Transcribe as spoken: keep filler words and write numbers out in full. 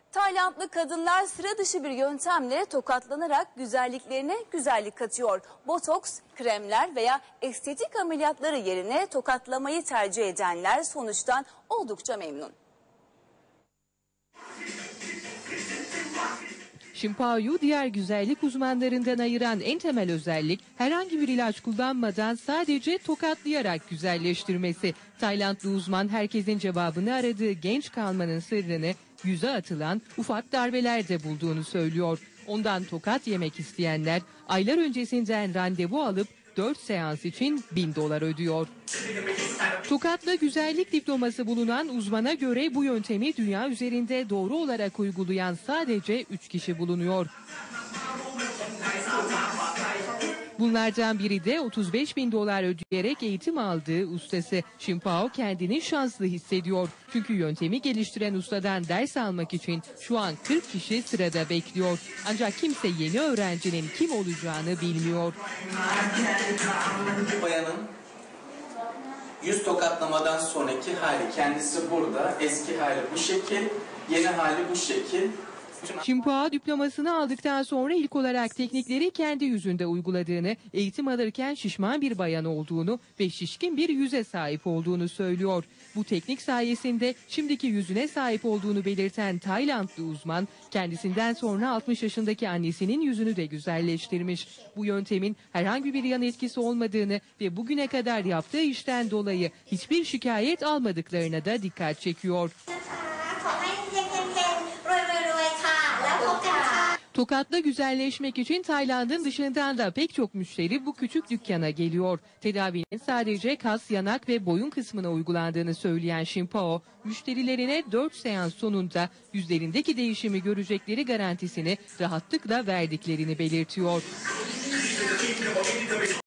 Taylandlı kadınlar sıra dışı bir yöntemle tokatlanarak güzelliklerine güzellik katıyor. Botoks, kremler veya estetik ameliyatları yerine tokatlamayı tercih edenler sonuçtan oldukça memnun. Shimpao'yu diğer güzellik uzmanlarından ayıran en temel özellik herhangi bir ilaç kullanmadan sadece tokatlayarak güzelleştirmesi. Taylandlı uzman herkesin cevabını aradığı genç kalmanın sırrını yüze atılan ufak darbelerde bulduğunu söylüyor. Ondan tokat yemek isteyenler aylar öncesinden randevu alıp dört seans için bin dolar ödüyor. Tokat'la güzellik diploması bulunan uzmana göre bu yöntemi dünya üzerinde doğru olarak uygulayan sadece üç kişi bulunuyor. Bunlardan biri de otuz beş bin dolar ödeyerek eğitim aldığı ustası. Shimpao kendini şanslı hissediyor. Çünkü yöntemi geliştiren ustadan ders almak için şu an kırk kişi sırada bekliyor. Ancak kimse yeni öğrencinin kim olacağını bilmiyor. Bayanın yüz tokatlamadan sonraki hali, kendisi burada, eski hali bu şekil, yeni hali bu şekil. Shimpao diplomasını aldıktan sonra ilk olarak teknikleri kendi yüzünde uyguladığını, eğitim alırken şişman bir bayan olduğunu ve şişkin bir yüze sahip olduğunu söylüyor. Bu teknik sayesinde şimdiki yüzüne sahip olduğunu belirten Taylandlı uzman, kendisinden sonra altmış yaşındaki annesinin yüzünü de güzelleştirmiş. Bu yöntemin herhangi bir yan etkisi olmadığını ve bugüne kadar yaptığı işten dolayı hiçbir şikayet almadıklarına da dikkat çekiyor. Tokat'la güzelleşmek için Tayland'ın dışından da pek çok müşteri bu küçük dükkana geliyor. Tedavinin sadece kas, yanak ve boyun kısmına uygulandığını söyleyen Shimpao, müşterilerine dört seans sonunda yüzlerindeki değişimi görecekleri garantisini rahatlıkla verdiklerini belirtiyor.